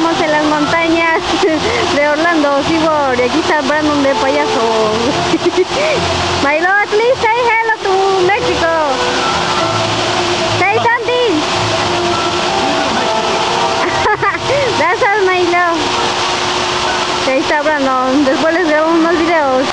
estamos en las montañas de Orlando, Cibor, y aquí está Brandon de payaso. Milo, please say hello to Mexico. Say something. That's all, Milo. Ahí está Brandon, después les veo unos videos.